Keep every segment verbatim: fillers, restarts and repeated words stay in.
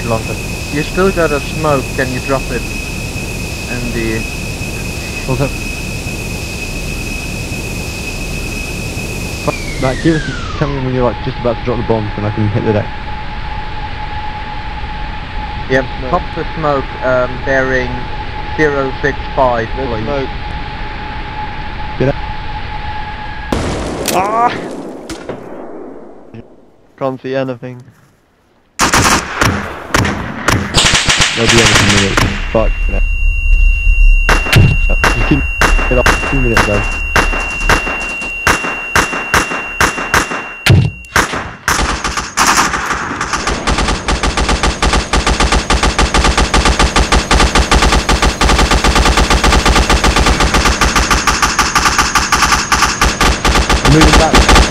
longer. You still got a smoke, can you drop it? And the... What's up? Right, give us, tell me when you're like just about to drop the bombs and I can hit the deck. Yep, no. Pop the smoke, um, bearing zero six five, please. Smoke. Get up. Ah! Can't see anything. There'll be anything in it. Fuck. Yeah. Just keep it up two minutes though. Moving back.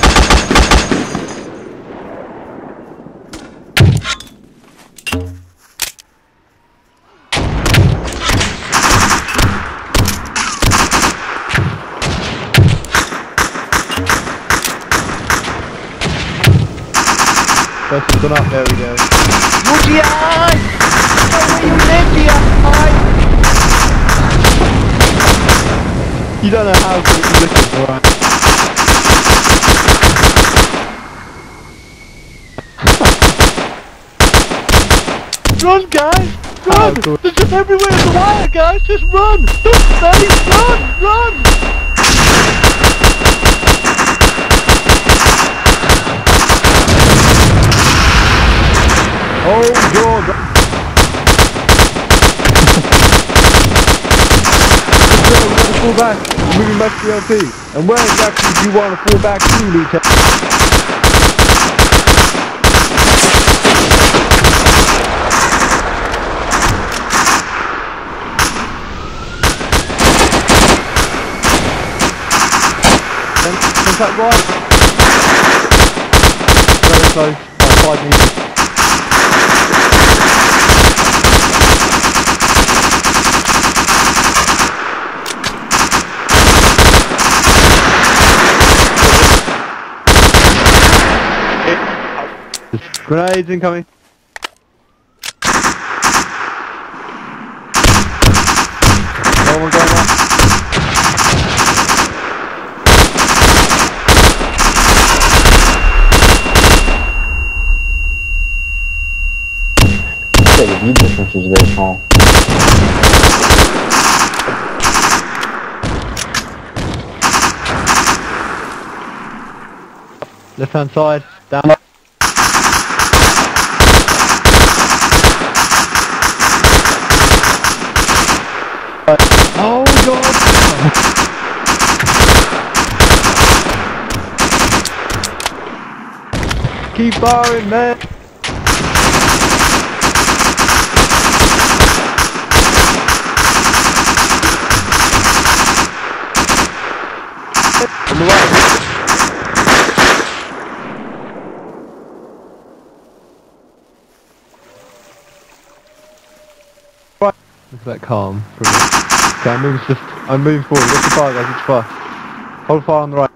First one's gone up, there we go. Woody eye! Where you live, dear eye! You don't know how good it's looking, alright. Run, guys! Run! Oh, There's just everywhere in the wire, guys! Just run! Don't study! Run! Run! Oh, God! So, we gotta fall back. We're moving back to the L P. And where exactly do you want to fall back to, Lieutenant? Contact right. Very close. About five meters. Grenades incoming. No one going up. Le vide de son fusil d'écran. Left hand side, down. Oh God! Keep firing, man! On the right. Right. Look at that calm. Brilliant. Okay, I'm moving, just, I'm moving forward. What's the fire, guys? Which fire? Hold fire on the right.